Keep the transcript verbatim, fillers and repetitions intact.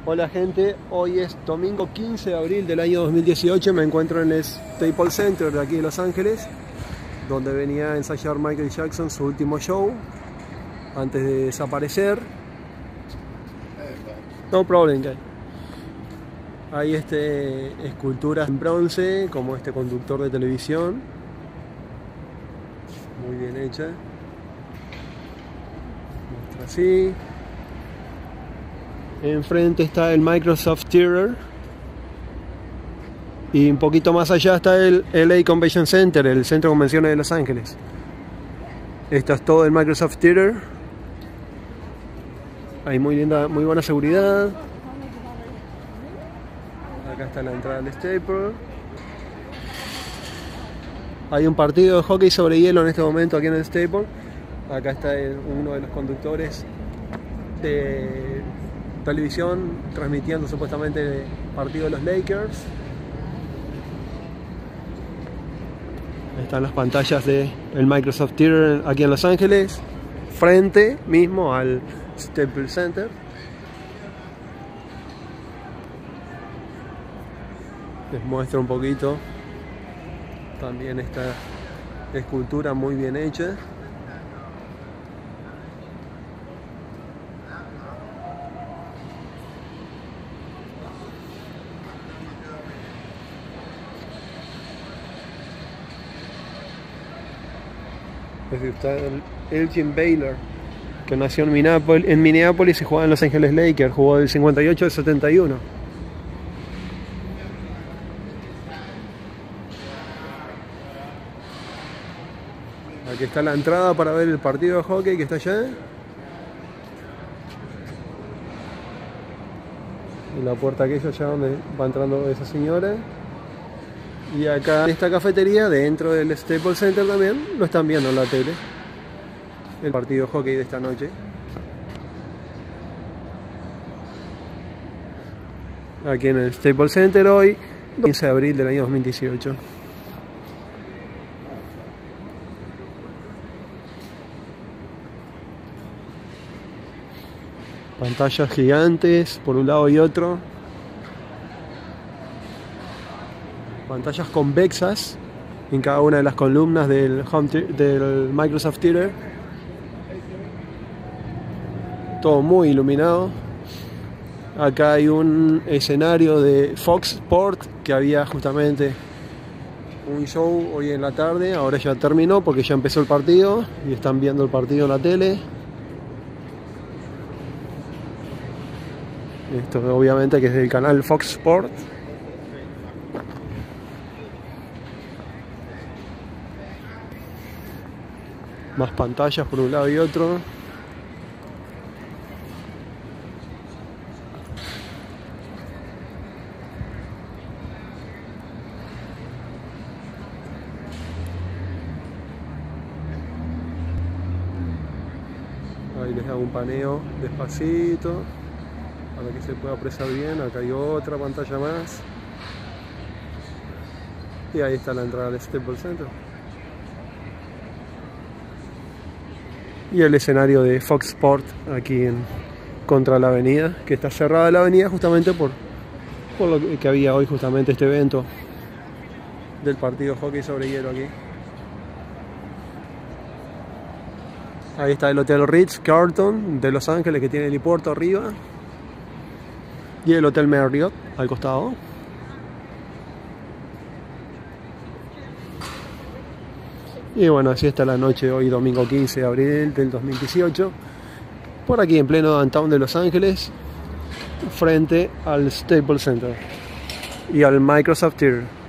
Hola gente, hoy es domingo quince de abril del año dos mil dieciocho. Me encuentro en el Staples Center de aquí de Los Ángeles, donde venía a ensayar Michael Jackson su último show antes de desaparecer. No problem, guy. Hay este, esculturas en bronce, como este conductor de televisión, muy bien hecha. Muestra así. Enfrente está el Microsoft Theater y un poquito más allá está el L A Convention Center, el Centro de Convenciones de Los Ángeles. Esto es todo el Microsoft Theater. Hay muy linda, muy buena seguridad. Acá está la entrada del Staples. Hay un partido de hockey sobre hielo en este momento aquí en el Staples. Acá está el, uno de los conductores de televisión transmitiendo supuestamente el partido de los Lakers. Están las pantallas del Microsoft Theater aquí en Los Ángeles, frente mismo al Staples Center. Les muestro un poquito también esta escultura muy bien hecha. Está el Elgin Baylor, que nació en Minneapolis, en Minneapolis y jugaba en Los Ángeles Lakers, jugó del cincuenta y ocho al setenta y uno. Aquí está la entrada para ver el partido de hockey que está allá. Y la puerta aquella allá donde va entrando esa señora. Y acá en esta cafetería, dentro del Staples Center también, lo están viendo en la tele. El partido de hockey de esta noche. Aquí en el Staples Center hoy, quince de abril del año dos mil dieciocho. Pantallas gigantes por un lado y otro. Pantallas convexas en cada una de las columnas del, home del Microsoft Theater. Todo muy iluminado. Acá hay un escenario de Fox Sports, que había justamente un show hoy en la tarde. Ahora ya terminó porque ya empezó el partido y están viendo el partido en la tele. Esto obviamente que es del canal Fox Sports. Más pantallas por un lado y otro. Ahí les hago un paneo despacito para que se pueda apreciar bien. Acá hay otra pantalla más. Y ahí está la entrada del Staples Center. Y el escenario de Fox Sports aquí en contra la avenida, que está cerrada la avenida justamente por, por lo que había hoy justamente este evento del partido de hockey sobre hielo aquí. Ahí está el Hotel Ritz-Carlton de Los Ángeles, que tiene helipuerto arriba, y el Hotel Marriott al costado. Y bueno, así está la noche de hoy, domingo quince de abril del dos mil dieciocho, por aquí en pleno downtown de Los Ángeles, frente al Staples Center y al Microsoft Theater.